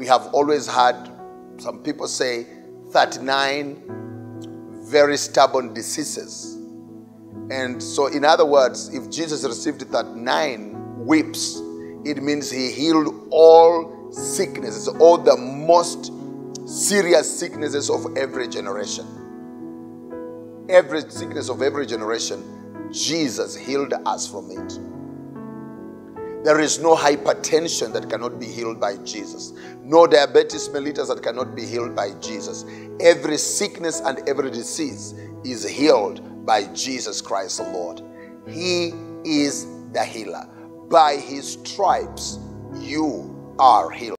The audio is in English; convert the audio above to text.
we have always had, some people say, 39 very stubborn diseases. And so, in other words, if Jesus received 39 whips, it means he healed all sicknesses, all the most serious sicknesses of every generation. Every sickness of every generation, Jesus healed us from it. There is no hypertension that cannot be healed by Jesus. No diabetes mellitus that cannot be healed by Jesus. Every sickness and every disease is healed by Jesus Christ the Lord. He is the healer. By his stripes, you are healed.